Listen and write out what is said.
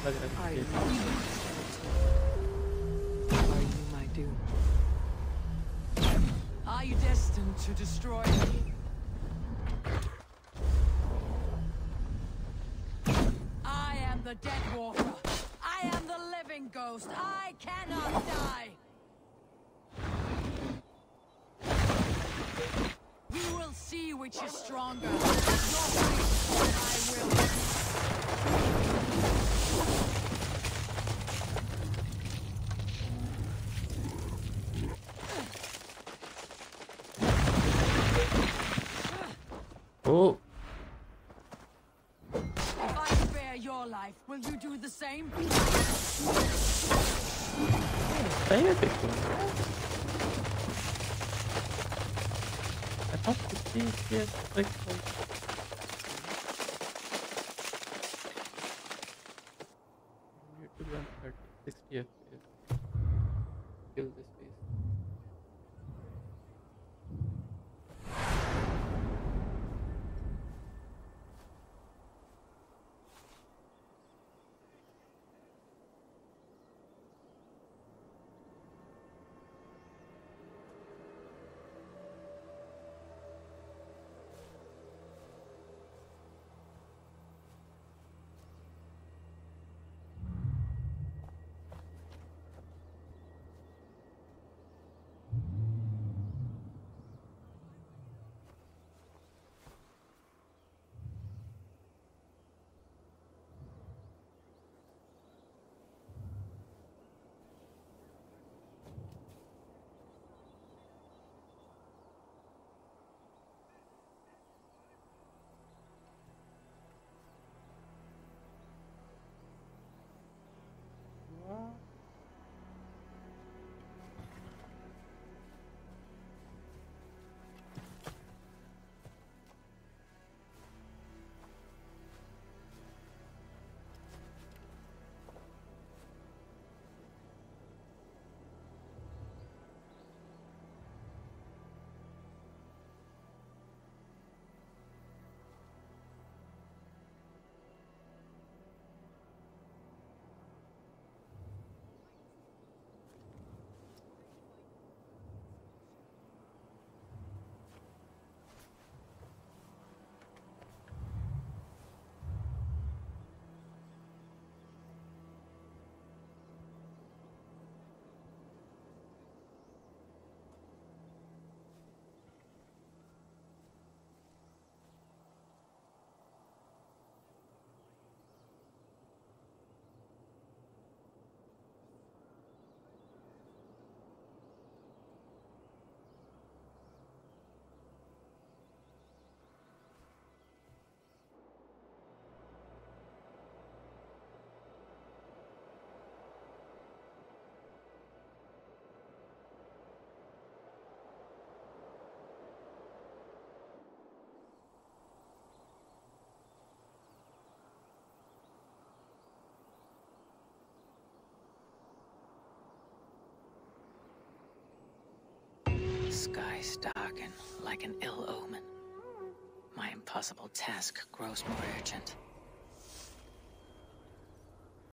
Are you my doom? Are you destined to destroy me? I am the dead walker. I am the living ghost. I cannot die. We will see which is stronger. Your fate, or I will. Oh. If I spare your life, will you do the same? Stay a bit. I thought the CS like you could run 30, 60 FPS. Kill this beast. Skies darken like an ill omen. My impossible task grows more urgent.